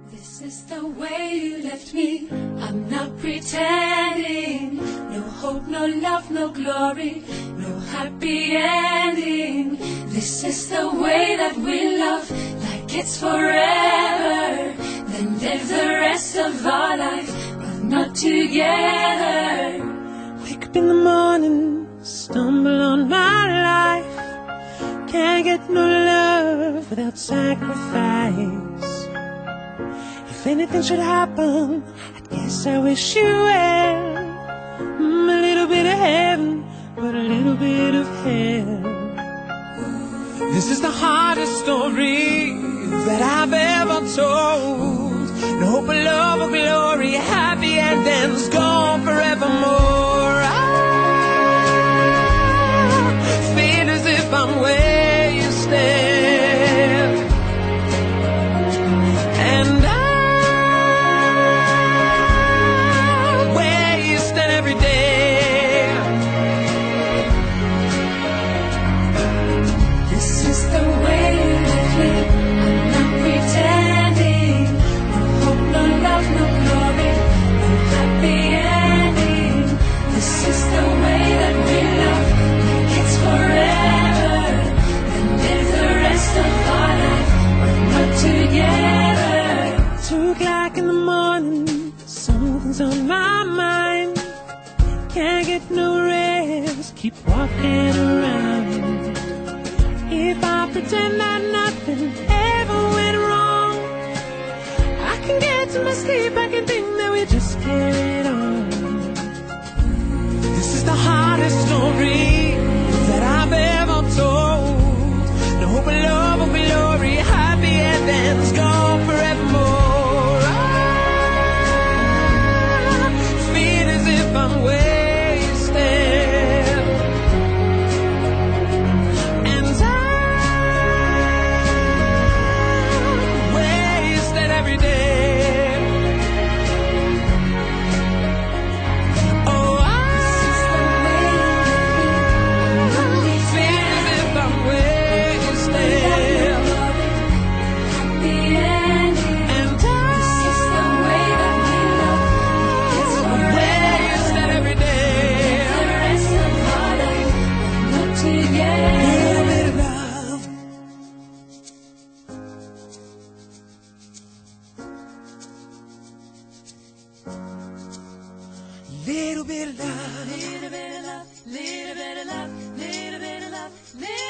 This is the way you left me. I'm not pretending. No hope, no love, no glory, no happy ending. This is the way that we love, like it's forever. Then there's the rest of our life, but not together. Wake up in the morning, stumble on my life. Can't get no love without sacrifice. If anything should happen, I guess I wish you well. A little bit of heaven, but a little bit of hell. This is the hardest story that I've ever told. No hope of love or glory, happy endings gone forevermore. I feel as if I'm where you stand, and I'm where you stand every day. This is the way you left me. I'm not pretending. No hope, no love, no glory, no happy ending. This is the way that we love, like it's forever. And there's the rest of our life, but not together. 2 o'clock in the morning, something's on my mind. Can't get no rest, keep walking around. If I pretend that nothing ever went wrong, I can get to my sleep, I can think that we just carried on. This is the hardest story that I've ever told. No hope of love or glory, happy endings gone forevermore. I feel as if I'm where you stand, and I'm where you stand every day. Oh, I feel as if I'm where you stand, Happy ending. and This is the way that we love, it's I'm where you forever. stand every day. The rest of our life, not together. Little bit of love. Little bit of love. Little bit of love, little bit of love, little bit of love, little